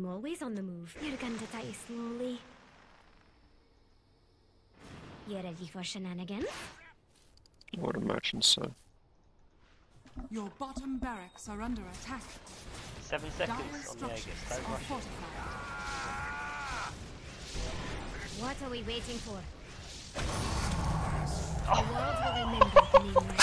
I'm always on the move. You're going to die slowly. You ready for shenanigans? I would imagine so. Your bottom barracks are under attack. 7 Dire seconds on the Aegis. structures Don't are rush it. fortified. What are we waiting for? The world will remember the name.